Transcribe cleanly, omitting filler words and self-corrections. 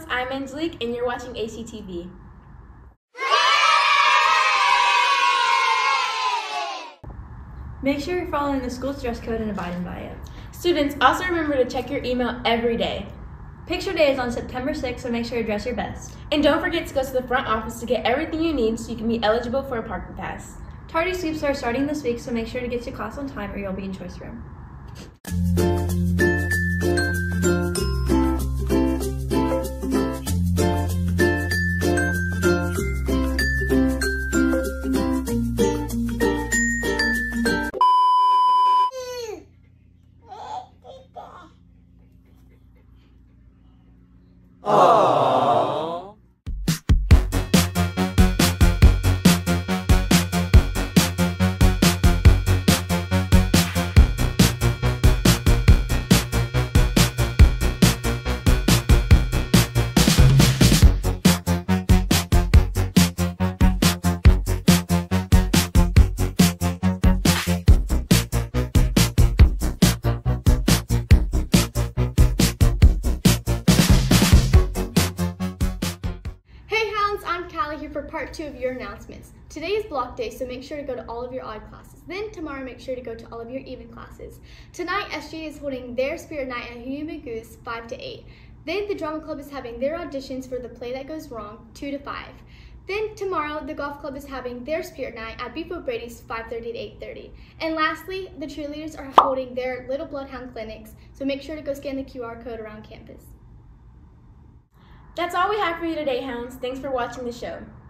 Hounds, I'm Angelique, and you're watching ACTV. Make sure you're following the school's dress code and abiding by it. Students, also remember to check your email every day. Picture Day is on September 6th, so make sure to dress your best. And don't forget to go to the front office to get everything you need so you can be eligible for a parking pass. Tardy sweeps are starting this week, so make sure to get to class on time or you'll be in choice room. I'm Callie here for part 2 of your announcements. Today is block day, so make sure to go to all of your odd classes. Then tomorrow, make sure to go to all of your even classes. Tonight, SGA is holding their spirit night at Human Goose 5 to 8. Then the drama club is having their auditions for The Play That Goes Wrong 2 to 5. Then tomorrow, the golf club is having their spirit night at Beef O'Brady's 5:30 to 8:30. And lastly, the cheerleaders are holding their Little Bloodhound clinics, so make sure to go scan the QR code around campus. That's all we have for you today, Hounds. Thanks for watching the show.